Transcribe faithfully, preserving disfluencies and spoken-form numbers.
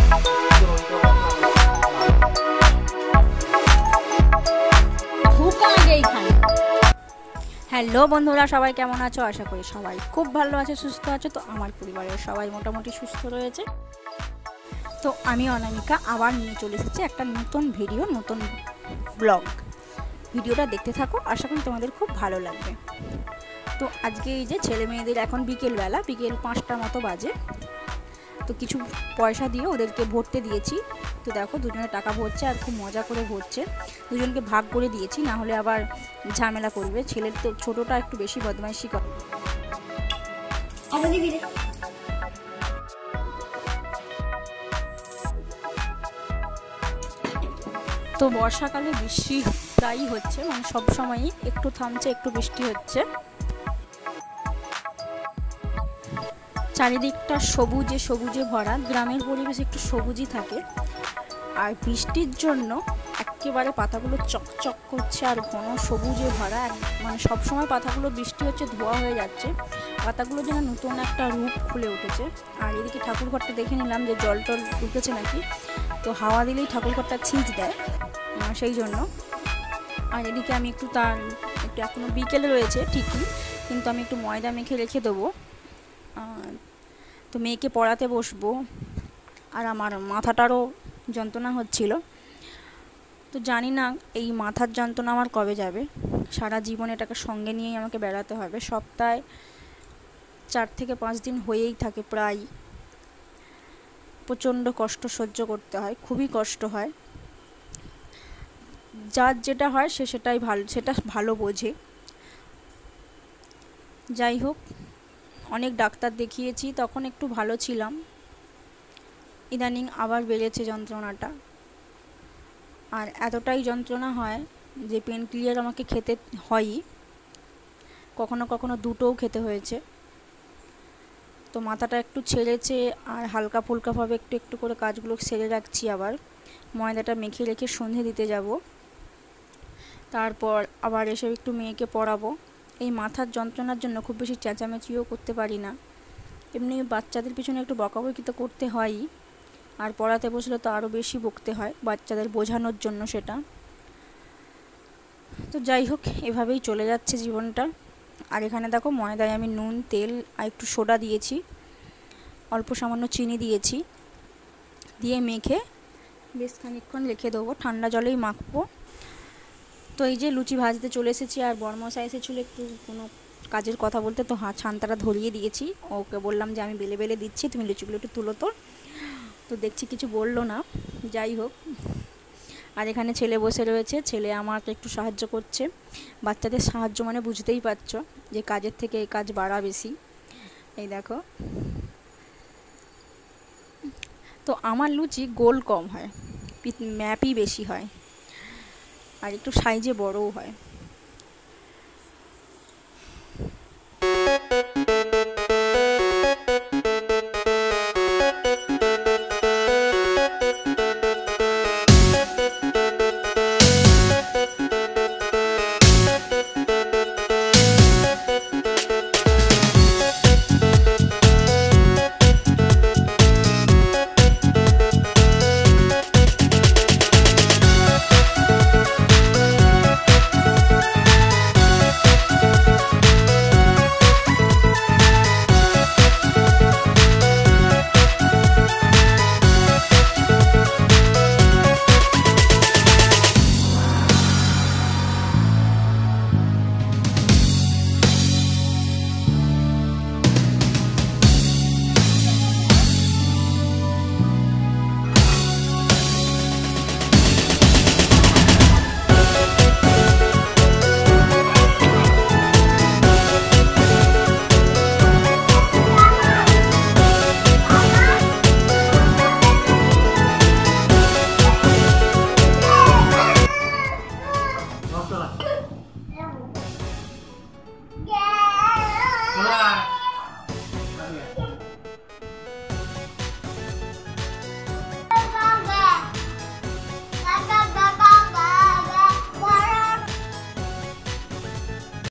Hello বন্ধুরা, সবাই কেমন আছো? আশা করি সবাই খুব ভালো আছে, সুস্থ আছে। তো আমার পরিবারের সবাই মোটামুটি সুস্থ রয়েছে। তো আমি অনামিকা আবার নিয়ে চলে এসেছি একটা নতুন ভিডিও, নতুন ব্লগ। ভিডিওটা দেখতে থাকো, আশা করি তোমাদের খুব ভালো লাগবে। তো আজকে এই যে ছেলে মেয়েদের এখন বিকেলবেলা, বিকেল পাঁচটা মতো বাজে, তো কিছু পয়সা দিয়ে ওদেরকে ভরতে দিয়েছি। তো দেখো দুজনে টাকা ভরছে আর খুব মজা করে ভরছে। দুজনকে ভাগ করে দিয়েছি, না হলে আবার ঝামেলা করবে। ছেলের তো ছোটোটা একটু বেশি বদমাইশি করে। তো বর্ষাকালে বৃষ্টি প্রায়ই হচ্ছে, মানে সব সময়ই একটু থামছে একটু বৃষ্টি হচ্ছে। চারিদিকটা সবুজে সবুজে ভরা, গ্রামের পরিবেশ একটু সবুজই থাকে। আর বৃষ্টির জন্য একেবারে পাতাগুলো চকচক করছে আর ঘন সবুজে ভরা, মানে সবসময় পাতাগুলো বৃষ্টি হচ্ছে ধোয়া হয়ে যাচ্ছে, পাতাগুলো যেন নতুন একটা রূপ খুলে উঠেছে। আর এদিকে ঠাকুরঘরটা দেখে নিলাম যে জল টল ঢুকেছে নাকি, তো হাওয়া দিলেই ঠাকুরঘরটা ছিঁচ দেয়, সেই জন্য। আর এদিকে আমি একটু তার একটু এখনও বিকেলে রয়েছে ঠিকই, কিন্তু আমি একটু ময়দা মেখে রেখে দেবো। তো মেয়েকে পড়াতে বসবো, আর আমার মাথাটারও যন্ত্রণা হচ্ছিল। তো জানি না এই মাথার যন্ত্রণা আমার কবে যাবে। সারা জীবন এটাকে সঙ্গে নিয়েই আমাকে বেড়াতে হবে। সপ্তাহে চার থেকে পাঁচ দিন হয়েই থাকে প্রায়। প্রচণ্ড কষ্ট সহ্য করতে হয়, খুবই কষ্ট হয়। যার যেটা হয় সে সেটাই ভালো, সেটা ভালো বোঝে। যাই হোক, অনেক ডাক্তার দেখিয়েছি, তখন একটু ভালো ছিলাম, ইদানিং আবার বেড়েছে যন্ত্রণাটা। আর এতটাই যন্ত্রণা হয় যে পেন কিলার আমাকে খেতে হয়ই, কখনো কখনো দুটোও খেতে হয়েছে। তো মাথাটা একটু ছেড়েছে, আর হালকা ফুলকাভাবে একটু একটু করে কাজগুলো সেরে রাখছি। আবার ময়দাটা মেখে রেখে সন্ধে দিতে যাব, তারপর আবার এসে একটু মেয়েকে পড়াবো। এই মাথার যন্ত্রণার জন্য খুব বেশি চেঁচামেচিও করতে পারি না। এমনি বাচ্চাদের পিছনে একটু বকাবকি তো করতে হয়ই, আর পড়াতে বসলে তো আরও বেশি বকতে হয় বাচ্চাদের বোঝানোর জন্য সেটা। তো যাই হোক, এভাবেই চলে যাচ্ছে জীবনটা। আর এখানে দেখো ময়দায় আমি নুন, তেল আর একটু সোডা দিয়েছি, অল্প সামান্য চিনি দিয়েছি, দিয়ে মেখে বেশ খানিকক্ষণ রেখে দেবো, ঠান্ডা জলেই মাখবো। তো এই যে লুচি ভাজতে চলে এসেছি, আর বড়মশাই এসেছিলো একটু কোনো কাজের কথা বলতে, তো হ্যাঁ ছান্তাটা ধরিয়ে দিয়েছি। ওকে বললাম যে আমি বেলে বেলে দিচ্ছি, তুমি লুচিগুলো একটু তুলো তো। তো দেখছি কিছু বললো না, যাই হোক। আর এখানে ছেলে বসে রয়েছে, ছেলে আমাকে একটু সাহায্য করছে। বাচ্চাদের সাহায্য মানে বুঝতেই পারছো যে কাজের থেকে এই কাজ বাড়া বেশি। এই দেখো, তো আমার লুচি গোল কম হয়, ম্যাপই বেশি হয়, আর একটু সাইজে বড়ও হয়।